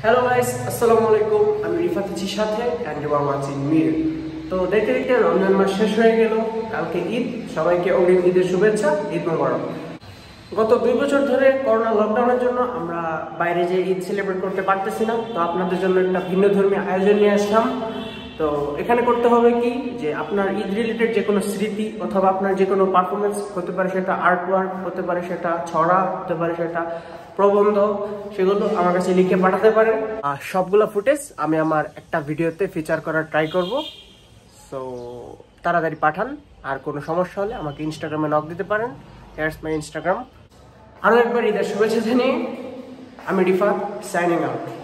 Hello guys, আসসালামু আলাইকুম। আমি রিফাত আছি সাথে and you are watching Mir. তো দেখতে দেখতে রমজান মাস শেষ হয়ে গেল, কালকে ঈদ। সবাইকে অগ্রিম ঈদের শুভেচ্ছা, ঈদ মোবারক। গত 2 বছর ধরে করোনা লকডাউনের জন্য আমরা বাইরে যে ঈদ সেলিব্রেট করতে পারতেছি না। তো আপনাদের জন্য একটা ভিন্ন ধর্মী আয়োজন নিয়ে আসলাম। তো এখানে করতে হবে কি, যে আপনার ঈদ রিলেটেড যে কোনো স্মৃতি অথবা আপনার যে কোনো পারফরমেন্স হতে পারে, সেটা আর্ট ওয়ার্ক হতে পারে, সেটা ছড়া হতে পারে, সেটা প্রবন্ধ, সেগুলো আমার কাছে লিখে পাঠাতে পারেন। আর সবগুলো ফুটেজ আমি আমার একটা ভিডিওতে ফিচার করার ট্রাই করব। সো তাড়াতাড়ি পাঠান। আর কোনো সমস্যা হলে আমাকে ইনস্টাগ্রামে নক দিতে পারেন। Here's my Instagram. আরও একবার ঈদের শুভেচ্ছা জানিয়ে আমি রিফাত, সাইনিং আউট।